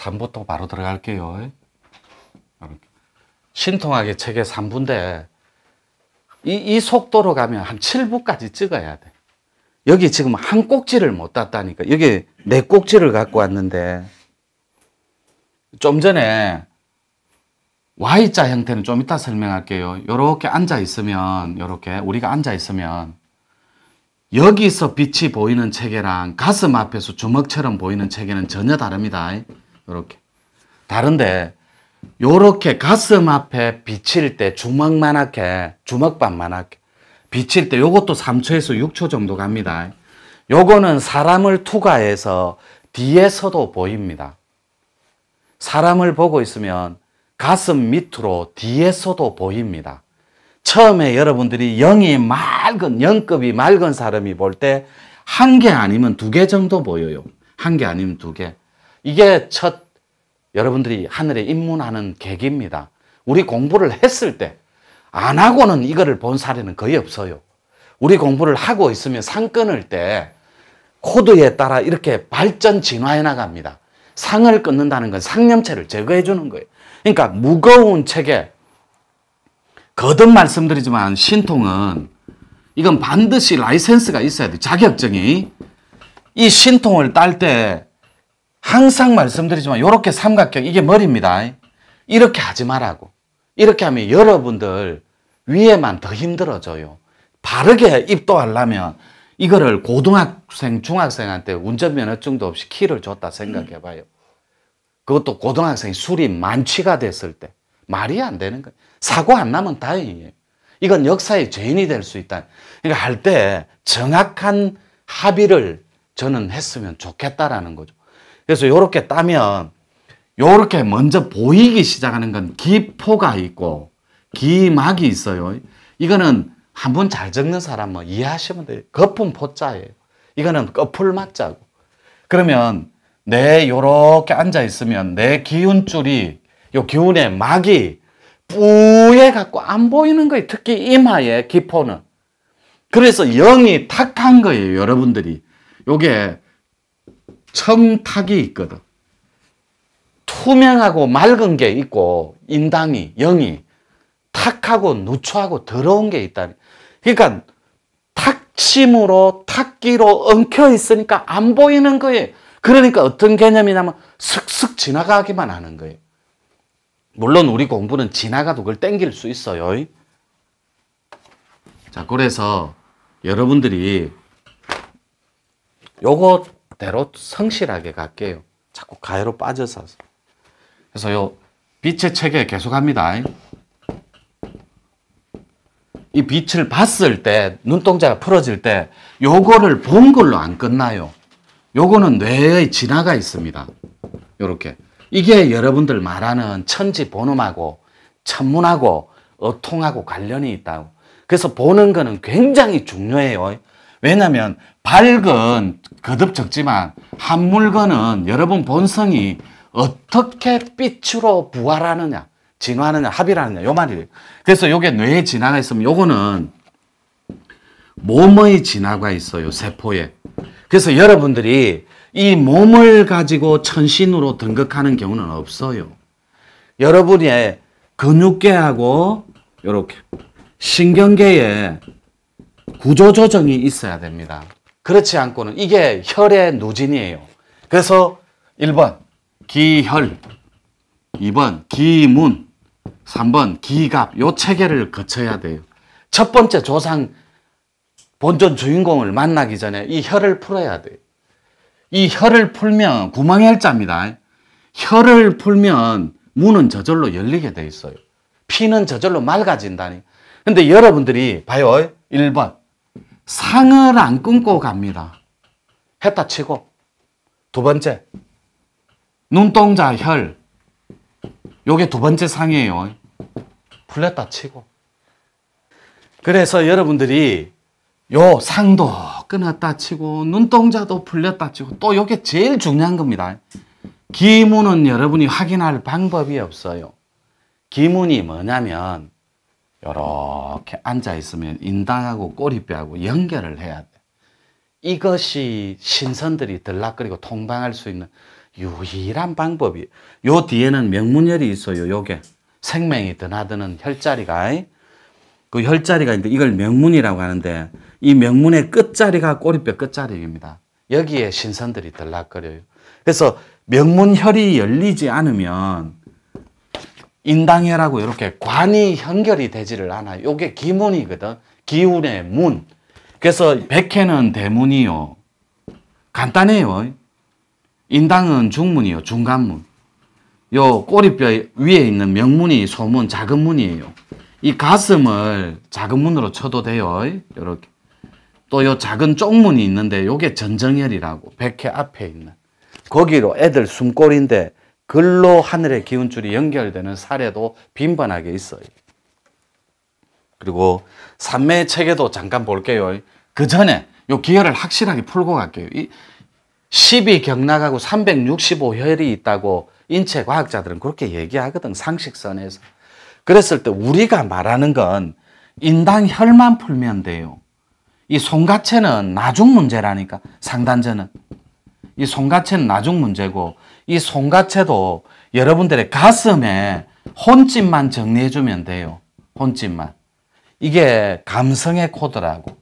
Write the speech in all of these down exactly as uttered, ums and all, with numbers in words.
삼 부터 바로 들어갈게요. 신통하게 책에 삼 부인데 이, 이 속도로 가면 한 칠 부까지 찍어야 돼. 여기 지금 한 꼭지를 못 땄다니까. 여기 네 꼭지를 갖고 왔는데 좀 전에 Y자 형태는 좀 이따 설명할게요. 요렇게 앉아 있으면, 요렇게 우리가 앉아 있으면 여기서 빛이 보이는 체계랑 가슴 앞에서 주먹처럼 보이는 체계는 전혀 다릅니다. 요렇게 다른데, 요렇게 가슴 앞에 비칠 때 주먹만하게, 주먹밥만하게 비칠 때 요것도 삼 초에서 육 초 정도 갑니다. 요거는 사람을 투과해서 뒤에서도 보입니다. 사람을 보고 있으면 가슴 밑으로 뒤에서도 보입니다. 처음에 여러분들이 영이 맑은, 영급이 맑은 사람이 볼 때 한 개 아니면 두 개 정도 보여요. 한 개 아니면 두 개. 이게 첫 여러분들이 하늘에 입문하는 계기입니다. 우리 공부를 했을 때 안 하고는 이거를 본 사례는 거의 없어요. 우리 공부를 하고 있으면 상 끊을 때 코드에 따라 이렇게 발전 진화해 나갑니다. 상을 끊는다는 건 상념체를 제거해 주는 거예요. 그러니까 무거운 책에 거듭 말씀드리지만 신통은 이건 반드시 라이센스가 있어야 돼요. 자격증이. 이 신통을 딸 때 항상 말씀드리지만 이렇게 삼각형, 이게 머리입니다. 이렇게 하지 말라고. 이렇게 하면 여러분들 위에만 더 힘들어져요. 바르게 입도하려면 이거를 고등학생, 중학생한테 운전면허증도 없이 키를 줬다 생각해 봐요. 그것도 고등학생이 술이 만취가 됐을 때. 말이 안 되는 거예요. 사고 안 나면 다행이에요. 이건 역사의 죄인이 될 수 있다. 그러니까 할 때 정확한 합의를 저는 했으면 좋겠다라는 거죠. 그래서 이렇게 따면 이렇게 먼저 보이기 시작하는 건 기포가 있고 기막이 있어요. 이거는 한 번 잘 적는 사람은 이해하시면 돼요. 거품 포자예요. 이거는 거풀막자고. 그러면 내 요렇게 앉아 있으면 내 기운줄이, 요 기운의 막이 뿌예 갖고 안 보이는 거예요. 특히 이마의 기포는. 그래서 영이 탁한 거예요, 여러분들이. 요게 청탁이 있거든. 투명하고 맑은 게 있고 인당이, 영이 탁하고 누추하고 더러운 게 있다. 그러니까 탁심으로 탁기로 엉켜 있으니까 안 보이는 거예요. 그러니까 어떤 개념이냐면 슥슥 지나가기만 하는 거예요. 물론 우리 공부는 지나가도 그걸 땡길 수 있어요. 자, 그래서 여러분들이 요거대로 성실하게 갈게요. 자꾸 가해로 빠져서. 그래서 요 빛의 체계 계속합니다. 이 빛을 봤을 때, 눈동자가 풀어질 때 요거를 본 걸로 안 끝나요. 요거는 뇌의 진화가 있습니다. 요렇게. 이게 여러분들 말하는 천지 본음하고 천문하고 어통하고 관련이 있다고. 그래서 보는 거는 굉장히 중요해요. 왜냐하면 밝은, 거듭 적지만 한 물건은 여러분 본성이 어떻게 빛으로 부활하느냐, 진화하느냐, 합의하느냐, 요 말이에요. 그래서 요게 뇌에 진화가 있으면 요거는 몸의 진화가 있어요, 세포에. 그래서 여러분들이 이 몸을 가지고 천신으로 등극하는 경우는 없어요. 여러분의 근육계하고 이렇게 신경계에 구조조정이 있어야 됩니다. 그렇지 않고는 이게 혈의 누진이에요. 그래서 일 번 기혈, 이 번 기문, 삼 번 기갑, 요 체계를 거쳐야 돼요. 첫 번째 조상 본전 주인공을 만나기 전에 이 혈을 풀어야 돼요. 이 혈을 풀면 구멍혈자입니다. 혈을 풀면 문은 저절로 열리게 돼 있어요. 피는 저절로 맑아진다니. 근데 여러분들이 봐요. 일 번 상을 안 끊고 갑니다. 했다 치고. 두 번째 눈동자 혈, 요게 두 번째 상이에요. 풀렸다 치고. 그래서 여러분들이 요 상도 끊었다 치고 눈동자도 풀렸다 치고 또 요게 제일 중요한 겁니다. 기문은 여러분이 확인할 방법이 없어요. 기문이 뭐냐면 요렇게 앉아 있으면 인당하고 꼬리뼈하고 연결을 해야 돼. 이것이 신선들이 들락거리고 통방할 수 있는, 유일한 방법이. 요 뒤에는 명문혈이 있어요. 요게 생명이 드나드는 혈자리가. 그 혈자리가 있는데 이걸 명문이라고 하는데 이 명문의 끝자리가 꼬리뼈 끝자리입니다. 여기에 신선들이 들락거려요. 그래서 명문혈이 열리지 않으면 인당혈하고 이렇게 관이 연결이 되지를 않아요. 요게 기문이거든. 기운의 문. 그래서 백회는 대문이요. 간단해요. 인당은 중문이요. 중간문. 요 꼬리뼈 위에 있는 명문이 소문, 작은 문이에요. 이 가슴을 작은 문으로 쳐도 돼요. 요렇게. 또 요 작은 쪽문이 있는데 요게 전정혈이라고. 백회 앞에 있는. 거기로 애들 숨골인데 글로 하늘의 기운줄이 연결되는 사례도 빈번하게 있어요. 그리고 삼매의 체계도 잠깐 볼게요. 그 전에 요 기혈을 확실하게 풀고 갈게요. 이 십이 경락하고 삼백육십오 혈이 있다고 인체 과학자들은 그렇게 얘기하거든. 상식선에서. 그랬을 때 우리가 말하는 건 인당혈만 풀면 돼요. 이 손가체는 나중 문제라니까. 상단전은. 이 손가체는 나중 문제고 이 손가체도 여러분들의 가슴에 혼집만 정리해주면 돼요. 혼집만. 이게 감성의 코드라고.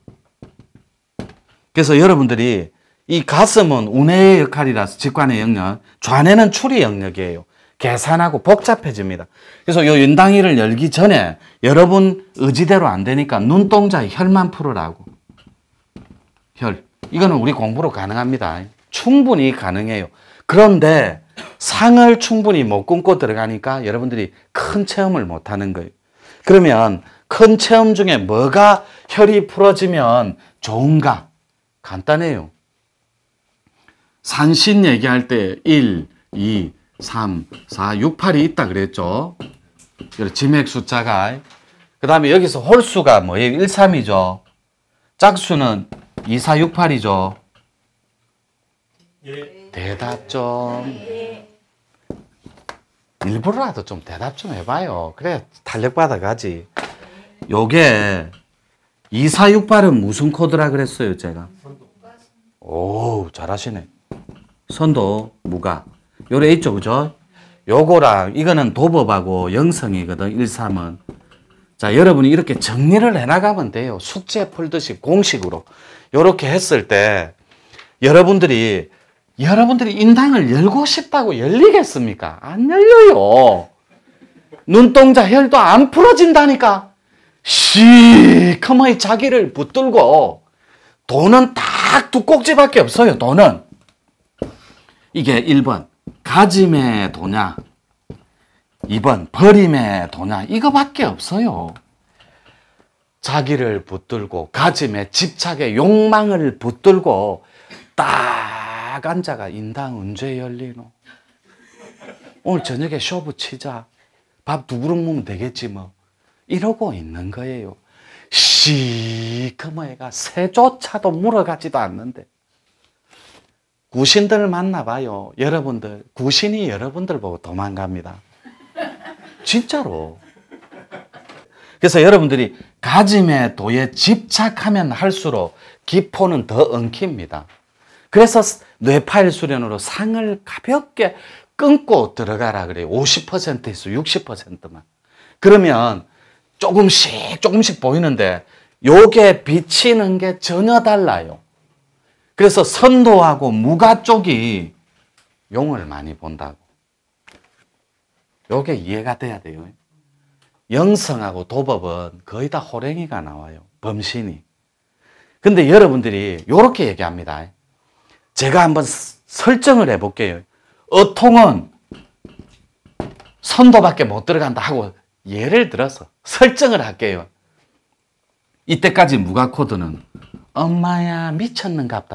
그래서 여러분들이 이 가슴은 운해의 역할이라서 직관의 영역, 좌뇌는 추리 영역이에요. 계산하고 복잡해집니다. 그래서 요 윤당이를 열기 전에 여러분 의지대로 안 되니까 눈동자에 혈만 풀으라고. 혈. 이거는 우리 공부로 가능합니다. 충분히 가능해요. 그런데 상을 충분히 못 끊고 들어가니까 여러분들이 큰 체험을 못 하는 거예요. 그러면 큰 체험 중에 뭐가 혈이 풀어지면 좋은가? 간단해요. 산신 얘기할 때 일, 이, 삼, 사, 육, 팔이 있다 그랬죠. 지맥 숫자가. 그 다음에 여기서 홀수가 뭐예요? 일, 삼이죠. 짝수는 이, 사, 육, 팔이죠. 예. 대답 좀. 일부러라도 좀 대답 좀 해봐요. 그래 탄력 받아가지. 요게 이, 사, 육, 팔은 무슨 코드라 그랬어요 제가? 오 잘하시네. 선도 무가 요래 있죠 그죠? 요거랑 이거는 도법하고 영성이거든. 일, 삼은. 자 여러분이 이렇게 정리를 해나가면 돼요. 숙제 풀듯이 공식으로. 요렇게 했을 때 여러분들이 여러분들이 인당을 열고 싶다고 열리겠습니까? 안 열려요. 눈동자 혈도 안 풀어진다니까. 시커먼 자기를 붙들고 돈은 딱 두 꼭지밖에 없어요. 돈은. 이게 일 번 가짐의 도냐, 이 번 버림의 도냐, 이거밖에 없어요. 자기를 붙들고 가짐에 집착의 욕망을 붙들고 딱 앉아가 인당 언제 열리노? 오늘 저녁에 쇼부 치자. 밥 두 그릇 먹으면 되겠지 뭐. 이러고 있는 거예요. 시커먼 애가 새조차도 물어가지도 않는데. 구신들 만나봐요. 여러분들. 구신이 여러분들 보고 도망갑니다. 진짜로. 그래서 여러분들이 가짐의 도에 집착하면 할수록 기포는 더 엉킵니다. 그래서 뇌파일 수련으로 상을 가볍게 끊고 들어가라 그래요. 오십 퍼센트에서 육십 퍼센트만. 그러면 조금씩 조금씩 보이는데 요게 비치는 게 전혀 달라요. 그래서 선도하고 무가 쪽이 용을 많이 본다고. 요게 이해가 돼야 돼요. 영성하고 도법은 거의 다 호랭이가 나와요. 범신이. 근데 여러분들이 요렇게 얘기합니다. 제가 한번 설정을 해볼게요. 어통은 선도밖에 못 들어간다 하고 예를 들어서 설정을 할게요. 이때까지 무가 코드는 엄마야 미쳤는갑다.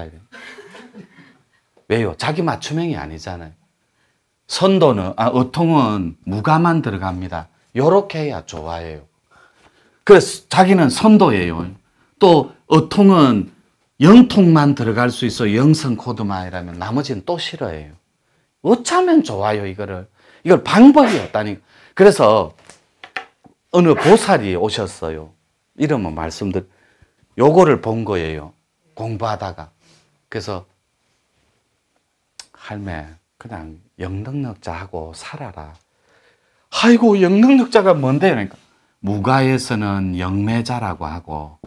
왜요? 자기 맞춤형이 아니잖아요. 선도는 아 어통은 무가만 들어갑니다. 요렇게 해야 좋아해요. 그래서 자기는 선도예요. 또 어통은 영통만 들어갈 수 있어. 영성 코드만 이라면 나머지는 또 싫어해요. 어쩌면 좋아요 이거를. 이걸 방법이 없다니까. 그래서 어느 보살이 오셨어요. 이름은 말씀드려. 요거를 본 거예요. 공부하다가. 그래서 할매 그냥 영능력자하고 살아라. 아이고, 영능력자가 뭔데요? 그러니까 무가에서는 영매자라고 하고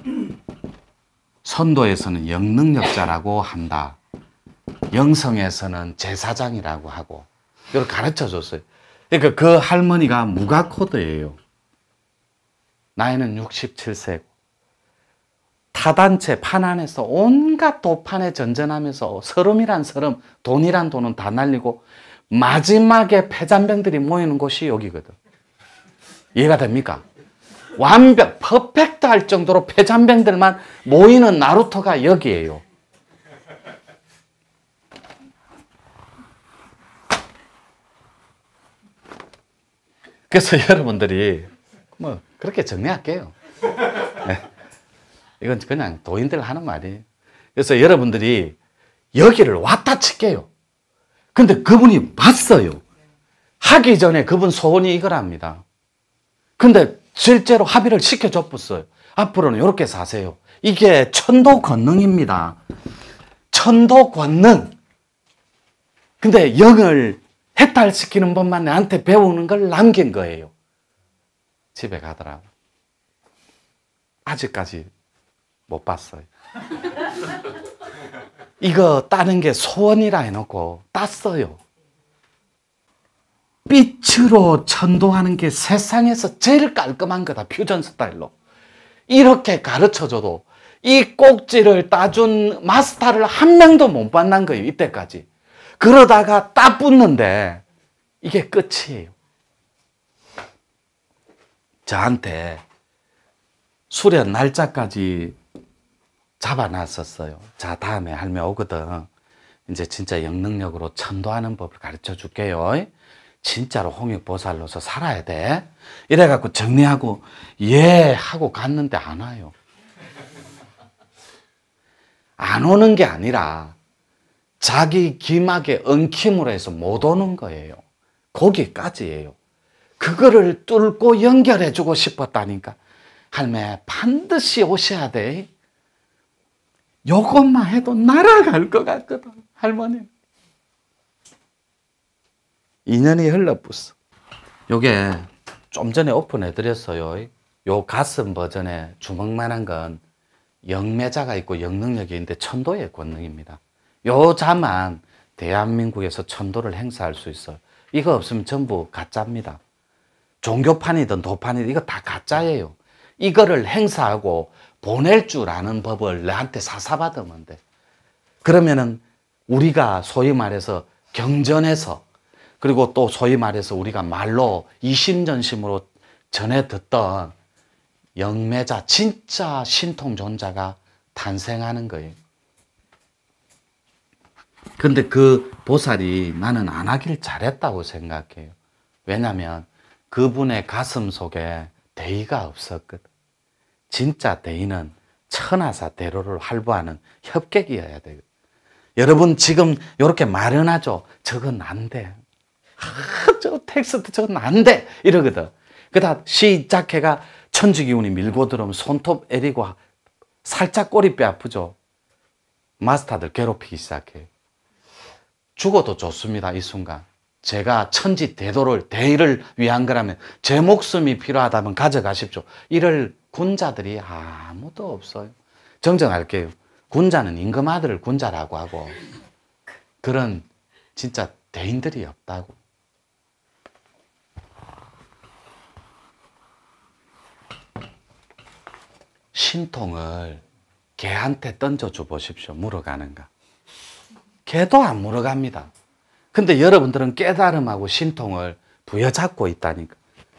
선도에서는 영능력자라고 한다. 영성에서는 제사장이라고 하고 이걸 가르쳐 줬어요. 그러니까 그 할머니가 무가 코드예요. 나이는 육십칠 세고 타단체 판 안에서 온갖 도판에 전전하면서 서름이란 서름, 돈이란 돈은 다 날리고 마지막에 폐잔병들이 모이는 곳이 여기거든. 이해가 됩니까? 완벽, 퍼펙트 할 정도로 폐잔병들만 모이는 나루토가 여기에요. 그래서 여러분들이 뭐 그렇게 정리할게요. 네. 이건 그냥 도인들 하는 말이에요. 그래서 여러분들이 여기를 왔다 칠게요. 근데 그분이 봤어요. 하기 전에 그분 소원이 이거랍니다. 근데 실제로 합의를 시켜줬어요. 앞으로는 이렇게 사세요. 이게 천도 권능입니다. 천도 권능. 근데 영을 해탈시키는 법만 나한테 배우는 걸 남긴 거예요. 집에 가더라고. 아직까지 못 봤어요. 이거 따는 게 소원이라 해놓고 땄어요. 빛으로 천도하는 게 세상에서 제일 깔끔한 거다. 퓨전 스타일로. 이렇게 가르쳐줘도 이 꼭지를 따준 마스터를 한 명도 못 만난 거예요. 이때까지. 그러다가 딱 붙는데 이게 끝이에요. 저한테 수련 날짜까지 잡아놨었어요. 자, 다음에 할매 오거든. 이제 진짜 영능력으로 천도하는 법을 가르쳐 줄게요. 진짜로 홍익보살로서 살아야 돼. 이래갖고 정리하고 예 하고 갔는데 안 와요. 안 오는 게 아니라 자기 기막에 엉킴으로 해서 못 오는 거예요. 거기까지예요. 그거를 뚫고 연결해주고 싶었다니까. 할매 반드시 오셔야 돼. 요것만 해도 날아갈 것 같거든. 할머니. 이 년이 흘러붙어. 요게 좀 전에 오픈해드렸어요. 요 가슴 버전의 주먹만한 건 영매자가 있고 영능력이 있는데 천도의 권능입니다. 요 자만 대한민국에서 천도를 행사할 수 있어요. 이거 없으면 전부 가짜입니다. 종교판이든 도판이든 이거 다 가짜예요. 이거를 행사하고 보낼 줄 아는 법을 나한테 사사받으면 돼. 그러면은 우리가 소위 말해서 경전해서 그리고 또 소위 말해서 우리가 말로 이심전심으로 전해 듣던 영매자 진짜 신통존자가 탄생하는 거예요. 근데 그 보살이 나는 안 하길 잘했다고 생각해요. 왜냐하면 그분의 가슴 속에 대의가 없었거든. 진짜 대의는 천하사 대로를 활보하는 협객이어야 돼요. 여러분 지금 이렇게 말은 하죠. 저건 안 돼. 아, 저 텍스트 저건 안 돼. 이러거든. 그다 시작해가 천지기운이 밀고 들어오면 손톱 애리고 살짝 꼬리뼈 아프죠. 마스터들 괴롭히기 시작해요. 죽어도 좋습니다. 이 순간. 제가 천지 대도를 대의를 위한 거라면 제 목숨이 필요하다면 가져가십시오. 이럴 군자들이 아무도 없어요. 정정할게요. 군자는 임금 아들을 군자라고 하고 그런 진짜 대인들이 없다고. 신통을 개한테 던져줘 보십시오. 물어가는가. 개도 안 물어갑니다. 근데 여러분들은 깨달음하고 신통을 부여잡고 있다니까.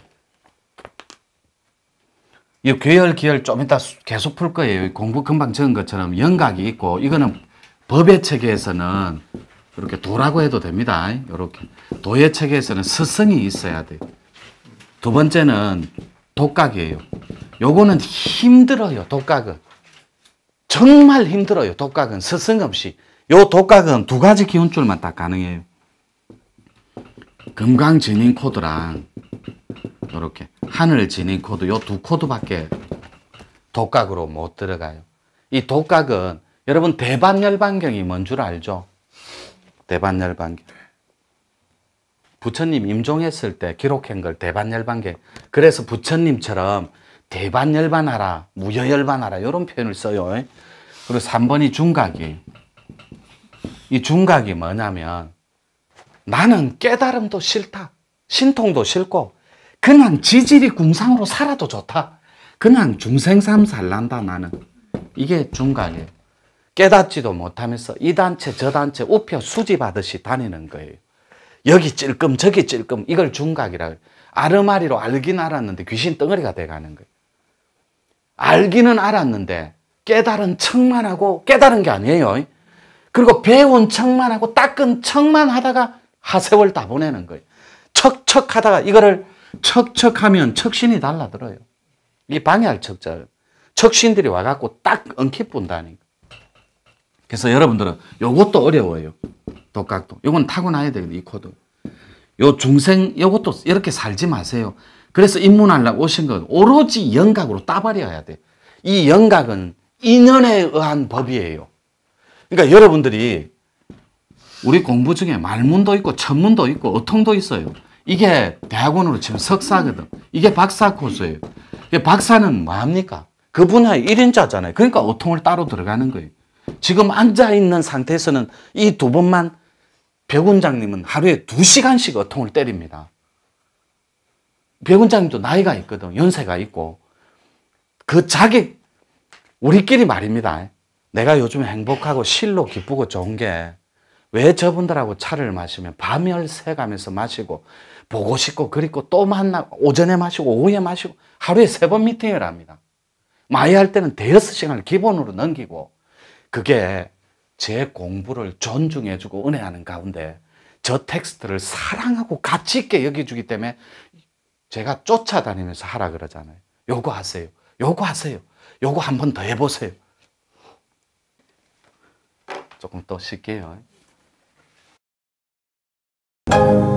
이 괴열, 기열 좀 이따 계속 풀 거예요. 공부 금방 적은 것처럼 영각이 있고, 이거는 법의 체계에서는 이렇게 도라고 해도 됩니다. 이렇게. 도의 체계에서는 스승이 있어야 돼요. 두 번째는 독각이에요. 요거는 힘들어요, 독각은. 정말 힘들어요, 독각은. 스승 없이. 요 독각은 두 가지 기운줄만 딱 가능해요. 금강진인 코드랑 이렇게 하늘진인 코드 요 두 코드밖에 독각으로 못 들어가요. 이 독각은 여러분 대반열반경이 뭔 줄 알죠? 대반열반경. 부처님 임종했을 때 기록한 걸 대반열반계. 그래서 부처님처럼 대반열반하라, 무여열반하라 이런 표현을 써요. 그리고 삼 번이 중각이. 이 중각이 뭐냐면 나는 깨달음도 싫다. 신통도 싫고 그냥 지질이 궁상으로 살아도 좋다. 그냥 중생삼 살란다 나는. 이게 중각이에요. 깨닫지도 못하면서 이 단체 저 단체 우표 수집하듯이 다니는 거예요. 여기 찔끔 저기 찔끔 이걸 중각이라고 해요. 아르마리로 알긴 알았는데 귀신 덩어리가 돼가는 거예요. 알기는 알았는데 깨달은 척만 하고 깨달은 게 아니에요. 그리고 배운 척만 하고 닦은 척만 하다가 하세월 다 보내는 거예요. 척척 하다가 이거를 척척하면 척신이 달라들어요. 이 방해할 척자. 척신들이 와갖고 딱 엉키 뿐다니까. 그래서 여러분들은 요것도 어려워요. 독각도. 요건 타고나야 돼요. 이 코드. 요 중생 요것도 이렇게 살지 마세요. 그래서 입문하려고 오신 건 오로지 영각으로 따버려야 돼. 이 영각은 인연에 의한 법이에요. 그러니까 여러분들이 우리 공부 중에 말문도 있고 천문도 있고 어통도 있어요. 이게 대학원으로 치면 석사거든. 이게 박사 코스예요. 박사는 뭐합니까? 그 분야의 일 인자잖아요. 그러니까 어통을 따로 들어가는 거예요. 지금 앉아있는 상태에서는 이 두 번만 백원장님은 하루에 두 시간씩 어통을 때립니다. 백원장님도 나이가 있거든. 연세가 있고. 그 자기, 우리끼리 말입니다. 내가 요즘 행복하고 실로 기쁘고 좋은 게 왜 저분들하고 차를 마시면 밤을 새가면서 마시고 보고 싶고 그립고 또 만나 오전에 마시고 오후에 마시고 하루에 세 번 미팅을 합니다. 많이 할 때는 대여섯 시간을 기본으로 넘기고 그게 제 공부를 존중해주고 은혜하는 가운데 저 텍스트를 사랑하고 가치 있게 여겨주기 때문에 제가 쫓아다니면서 하라 그러잖아요. 요거 하세요. 요거 하세요. 요거 한 번 더 해보세요. 조금 더 쉴게요.